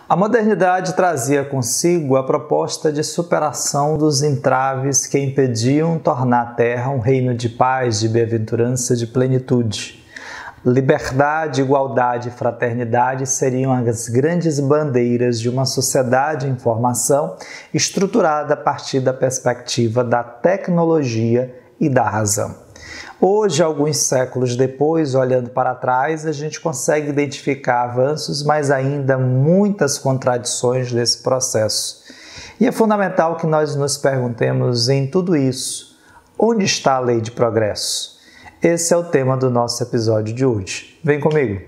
A modernidade trazia consigo a proposta de superação dos entraves que impediam tornar a Terra um reino de paz, de bem-aventurança, de plenitude. Liberdade, igualdade e fraternidade seriam as grandes bandeiras de uma sociedade em formação estruturada a partir da perspectiva da tecnologia e da razão. Hoje, alguns séculos depois, olhando para trás, a gente consegue identificar avanços, mas ainda muitas contradições desse processo. E é fundamental que nós nos perguntemos em tudo isso, onde está a lei de progresso? Esse é o tema do nosso episódio de hoje. Vem comigo!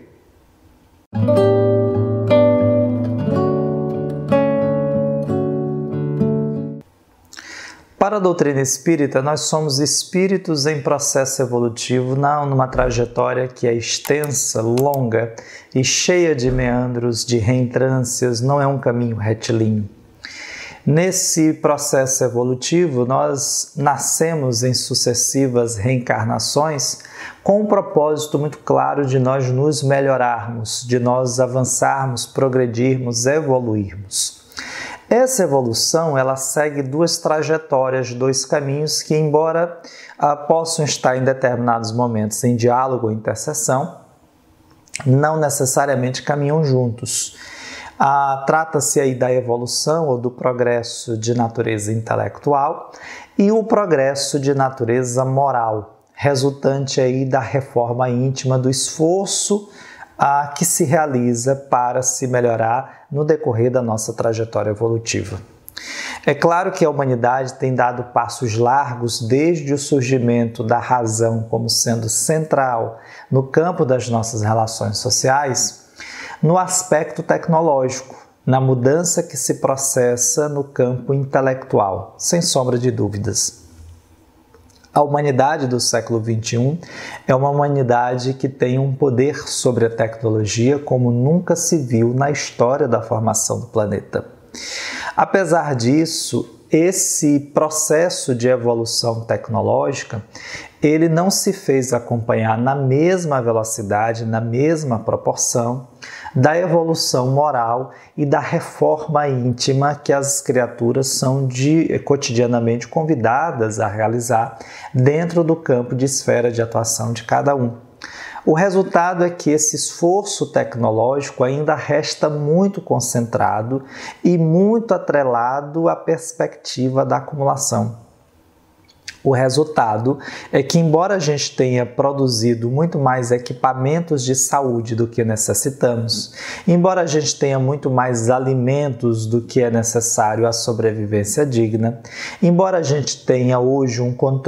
Para a doutrina espírita, nós somos espíritos em processo evolutivo, não numa trajetória que é extensa, longa e cheia de meandros, de reentrâncias, não é um caminho retilíneo. Nesse processo evolutivo, nós nascemos em sucessivas reencarnações com um propósito muito claro de nós nos melhorarmos, de nós avançarmos, progredirmos, evoluirmos. Essa evolução, ela segue duas trajetórias, dois caminhos que, embora possam estar em determinados momentos em diálogo ou interseção, não necessariamente caminham juntos. Trata-se aí da evolução ou do progresso de natureza intelectual e o progresso de natureza moral, resultante aí da reforma íntima, do esforço que se realiza para se melhorar no decorrer da nossa trajetória evolutiva. É claro que a humanidade tem dado passos largos desde o surgimento da razão como sendo central no campo das nossas relações sociais, no aspecto tecnológico, na mudança que se processa no campo intelectual, sem sombra de dúvidas. A humanidade do século XXI é uma humanidade que tem um poder sobre a tecnologia como nunca se viu na história da formação do planeta. Apesar disso, esse processo de evolução tecnológica, ele não se fez acompanhar na mesma velocidade, na mesma proporção da evolução moral e da reforma íntima que as criaturas são cotidianamente convidadas a realizar dentro do campo de esfera de atuação de cada um. O resultado é que esse esforço tecnológico ainda resta muito concentrado e muito atrelado à perspectiva da acumulação. O resultado é que, embora a gente tenha produzido muito mais equipamentos de saúde do que necessitamos, embora a gente tenha muito mais alimentos do que é necessário à sobrevivência digna, embora a gente tenha hoje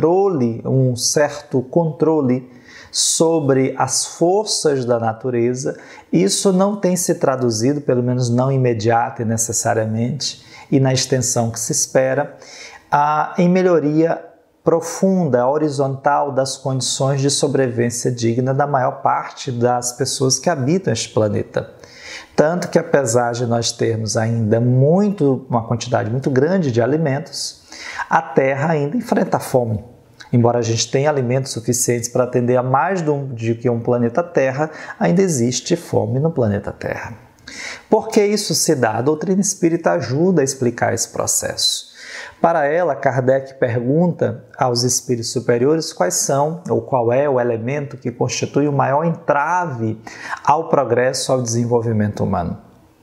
um certo controle sobre as forças da natureza, isso não tem se traduzido, pelo menos não imediata e necessariamente, e na extensão que se espera, em melhoria profunda, horizontal das condições de sobrevivência digna da maior parte das pessoas que habitam este planeta. Tanto que, apesar de nós termos ainda uma quantidade muito grande de alimentos, a Terra ainda enfrenta fome. Embora a gente tenha alimentos suficientes para atender a mais do que um planeta Terra, ainda existe fome no planeta Terra. Por que isso se dá? A doutrina espírita ajuda a explicar esse processo. Para ela, Kardec pergunta aos espíritos superiores qual é o elemento que constitui o maior entrave ao progresso, ao desenvolvimento humano.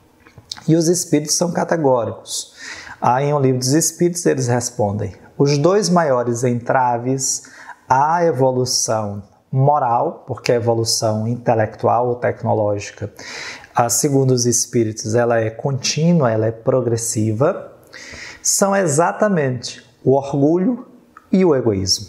E os espíritos são categóricos. Em O Livro dos Espíritos eles respondem: os dois maiores entraves à evolução moral, porque a evolução intelectual ou tecnológica, segundo os espíritos, ela é contínua, ela é progressiva, são exatamente o orgulho e o egoísmo.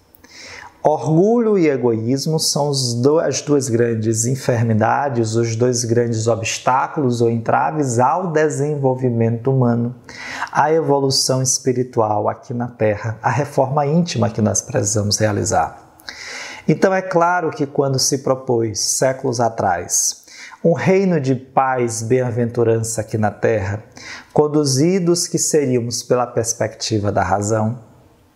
Orgulho e egoísmo são as duas grandes enfermidades, os dois grandes obstáculos ou entraves ao desenvolvimento humano, à evolução espiritual aqui na Terra, à reforma íntima que nós precisamos realizar. Então é claro que quando se propôs, séculos atrás, um reino de paz, bem-aventurança aqui na Terra, conduzidos que seríamos pela perspectiva da razão,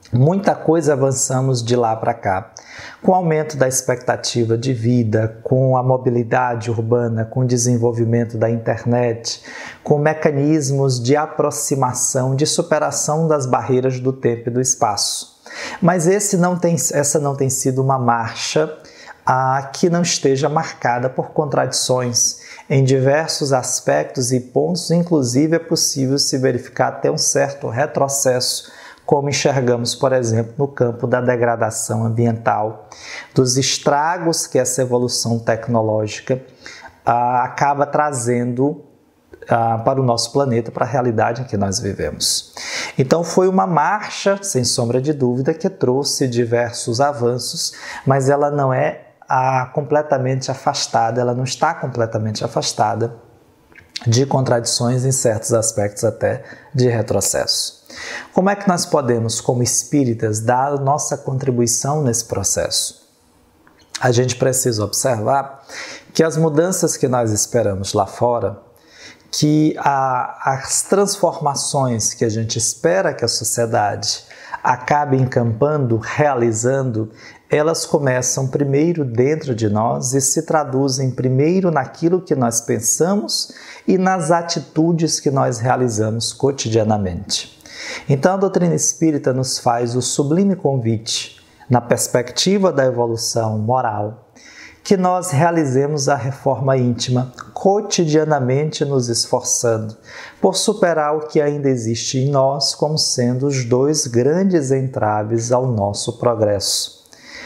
Muita coisa avançamos de lá para cá. Com o aumento da expectativa de vida, com a mobilidade urbana, com o desenvolvimento da internet, com mecanismos de aproximação, de superação das barreiras do tempo e do espaço. Mas essa não tem sido uma marcha que não esteja marcada por contradições. Em diversos aspectos e pontos, inclusive, é possível se verificar até um certo retrocesso, como enxergamos, por exemplo, no campo da degradação ambiental, dos estragos que essa evolução tecnológica acaba trazendo para o nosso planeta, para a realidade em que nós vivemos. Então foi uma marcha, sem sombra de dúvida, que trouxe diversos avanços, mas ela não é completamente afastada, ela não está completamente afastada de contradições, em certos aspectos até de retrocesso. Como é que nós podemos, como espíritas, dar a nossa contribuição nesse processo? A gente precisa observar que as mudanças que nós esperamos lá fora, que as transformações que a gente espera que a sociedade acabe encampando, realizando, elas começam primeiro dentro de nós e se traduzem primeiro naquilo que nós pensamos e nas atitudes que nós realizamos cotidianamente. Então a doutrina espírita nos faz o sublime convite, na perspectiva da evolução moral, que nós realizemos a reforma íntima, cotidianamente nos esforçando por superar o que ainda existe em nós como sendo os dois grandes entraves ao nosso progresso.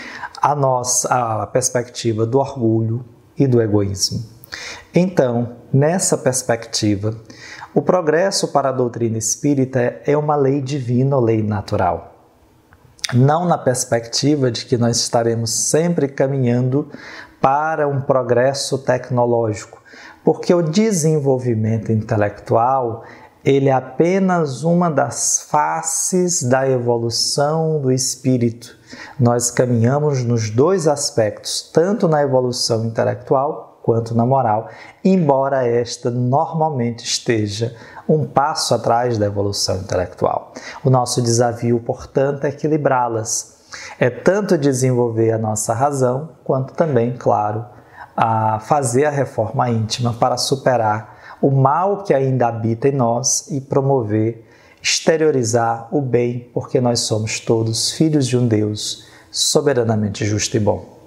A perspectiva do orgulho e do egoísmo. Então, nessa perspectiva, o progresso para a doutrina espírita é uma lei divina ou lei natural. Não na perspectiva de que nós estaremos sempre caminhando para um progresso tecnológico, porque o desenvolvimento intelectual ele é apenas uma das faces da evolução do espírito. Nós caminhamos nos dois aspectos, tanto na evolução intelectual quanto na moral, embora esta normalmente esteja um passo atrás da evolução intelectual. O nosso desafio, portanto, é equilibrá-las. É tanto desenvolver a nossa razão, quanto também, claro, fazer a reforma íntima para superar o mal que ainda habita em nós e promover, exteriorizar o bem, porque nós somos todos filhos de um Deus soberanamente justo e bom.